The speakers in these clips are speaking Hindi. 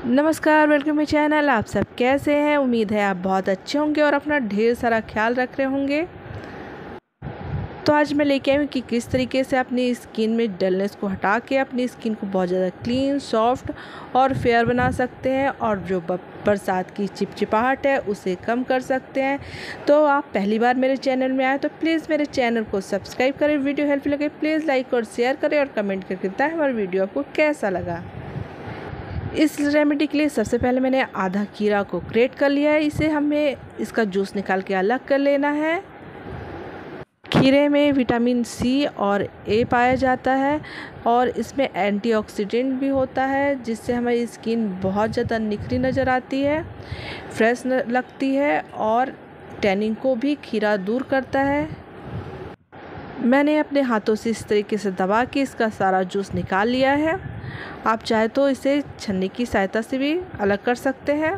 नमस्कार, वेलकम माय चैनल। आप सब कैसे हैं? उम्मीद है आप बहुत अच्छे होंगे और अपना ढेर सारा ख्याल रख रहे होंगे। तो आज मैं लेके आई हूँ कि किस तरीके से अपनी स्किन में डलनेस को हटा के अपनी स्किन को बहुत ज़्यादा क्लीन, सॉफ्ट और फेयर बना सकते हैं और जो बरसात की चिपचिपाहट है उसे कम कर सकते हैं। तो आप पहली बार मेरे चैनल में आए तो प्लीज़ मेरे चैनल को सब्सक्राइब करें। वीडियो हेल्पफुल लगे प्लीज़ लाइक और शेयर करें और कमेंट करके बताएं हमारा वीडियो आपको कैसा लगा। इस रेमेडी के लिए सबसे पहले मैंने आधा खीरा को ग्रेट कर लिया है। इसे हमें इसका जूस निकाल के अलग कर लेना है। खीरे में विटामिन सी और ए पाया जाता है और इसमें एंटीऑक्सीडेंट भी होता है, जिससे हमारी स्किन बहुत ज़्यादा निखरी नज़र आती है, फ्रेश लगती है और टैनिंग को भी खीरा दूर करता है। मैंने अपने हाथों से इस तरीके से दबा के इसका सारा जूस निकाल लिया है। आप चाहे तो इसे छन्नी की सहायता से भी अलग कर सकते हैं।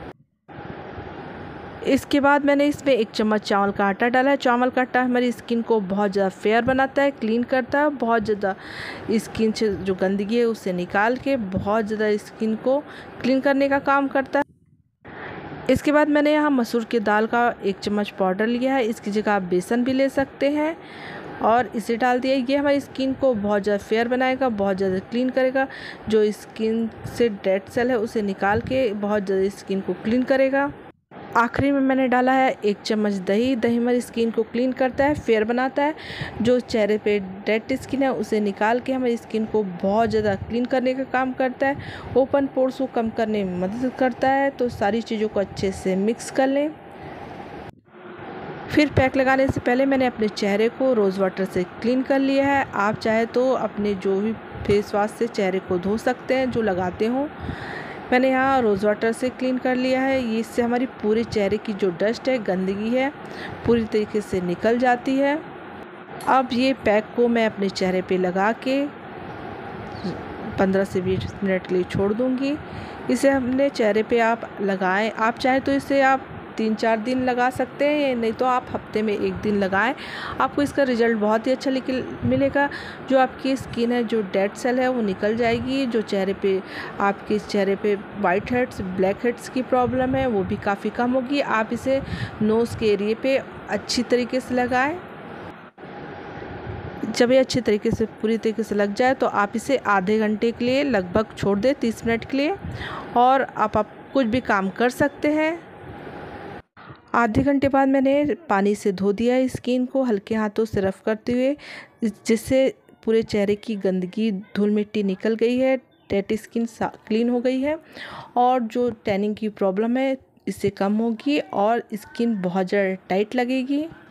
इसके बाद मैंने इसमें 1 चम्मच चावल का आटा डाला है। चावल का आटा हमारी स्किन को बहुत ज़्यादा फेयर बनाता है, क्लीन करता है, बहुत ज़्यादा स्किन से जो गंदगी है उसे निकाल के बहुत ज़्यादा स्किन को क्लीन करने का काम करता है। इसके बाद मैंने यहाँ मसूर की दाल का 1 चम्मच पाउडर लिया है। इसकी जगह आप बेसन भी ले सकते हैं और इसे डाल दिया। ये हमारी स्किन को बहुत ज़्यादा फेयर बनाएगा, बहुत ज़्यादा क्लीन करेगा। जो स्किन से डेड सेल है उसे निकाल के बहुत ज़्यादा स्किन को क्लीन करेगा। आखिरी में मैंने डाला है 1 चम्मच दही। दही हमारी स्किन को क्लीन करता है, फेयर बनाता है। जो चेहरे पे डेड स्किन है उसे निकाल के हमारी स्किन को बहुत ज़्यादा क्लीन करने का काम करता है। ओपन पोर्स को कम करने में मदद करता है। तो सारी चीज़ों को अच्छे से मिक्स कर लें। फिर पैक लगाने से पहले मैंने अपने चेहरे को रोज़ वाटर से क्लीन कर लिया है। आप चाहे तो अपने जो भी फेस वॉश से चेहरे को धो सकते हैं जो लगाते हों। मैंने यहाँ रोज़ वाटर से क्लीन कर लिया है। इससे हमारी पूरे चेहरे की जो डस्ट है, गंदगी है, पूरी तरीके से निकल जाती है। अब ये पैक को मैं अपने चेहरे पे लगा के 15 से 20 मिनट के लिए छोड़ दूँगी। इसे अपने चेहरे पे आप लगाएं। आप चाहें तो इसे आप 3-4 दिन लगा सकते हैं, नहीं तो आप हफ्ते में 1 दिन लगाएं। आपको इसका रिज़ल्ट बहुत ही अच्छा मिलेगा। जो आपकी स्किन है, जो डेड सेल है वो निकल जाएगी। जो आपके चेहरे पे वाइट हेड्स, ब्लैक हेड्स की प्रॉब्लम है वो भी काफ़ी कम होगी। आप इसे नोज़ के एरिए पे अच्छी तरीके से लगाएं। जब ये अच्छी तरीके से पूरी तरीके से लग जाए तो आप इसे आधे घंटे के लिए लगभग छोड़ दें, 30 मिनट के लिए, और आप कुछ भी काम कर सकते हैं। आधे घंटे बाद मैंने पानी से धो दिया स्किन को हल्के हाथों से रफ करते हुए, जिससे पूरे चेहरे की गंदगी, धूल मिट्टी निकल गई है, डेड स्किन क्लीन हो गई है और जो टैनिंग की प्रॉब्लम है इससे कम होगी और स्किन बहुत ज़्यादा टाइट लगेगी।